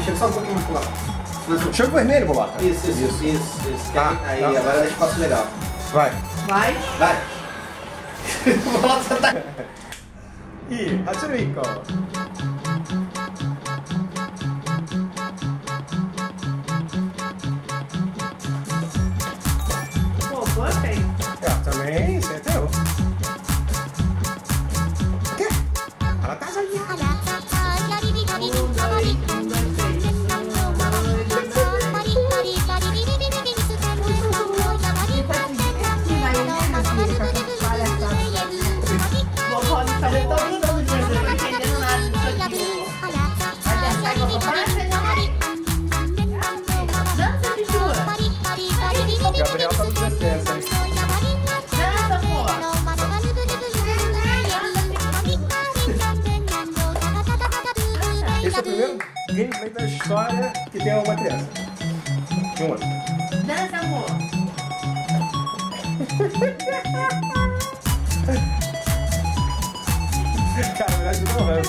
Chega só um pouquinho mais pro lado. Chega o vermelho, Bolota. Isso. Tá, Aí, tá. agora deixa o passo legal. Vai. Vai. Bolota tá... Ih, Hatsurico. Pô, gostei. Também, você é teu. O quê? Ela tá sonhando. Gabriel tá no descenso, hein? Esse é o primeiro gameplay da história que tem uma criança. E um outro. Dança, amor. Cara, na verdade não vai.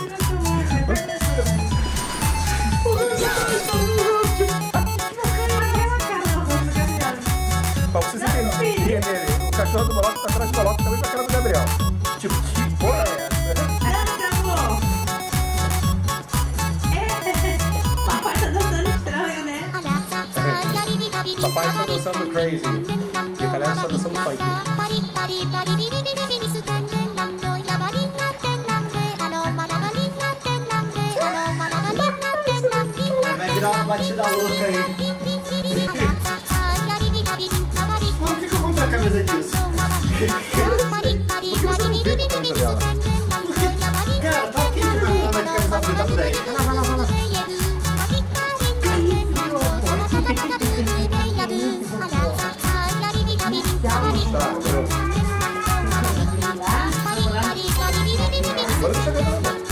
Pra vocês entenderem, o cachorro do Bolota tá atrás do Bolota também com a cara do Gabriel. Tipo, que porra é essa? Dança, amor. Papai tá dançando estranho, né? Papai está dançando crazy. E a galera está dançando funk. Vai virar uma batida louca aí. Por que eu comprei a camisa disso? Cara, tá aqui de camisa preta por aí. Vai lá. Agora deixa eu ver.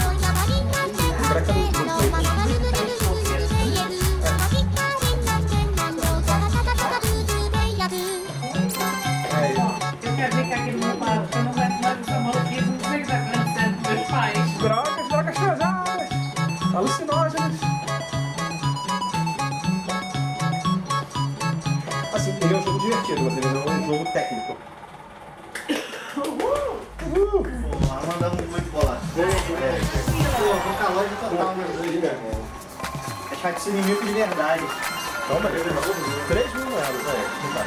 Eu quero ver que aquele rapaz, eu não aguento mais essa maluquice, não sei o que tá acontecendo com meus pais. Drogas pesadas, alucinógenas. Assim, ele é um jogo divertido, mas ele não é um jogo técnico. Pô, mandamos muito bolado. Pô, com calor de total nos dois, né? É chato inimigo de verdade. Toma, 3.000 moedas, aí.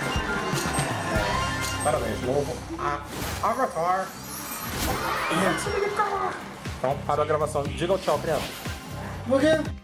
Parabéns, novo Avatar. Então, parou a gravação. Diga o tchau, criança. Por quê?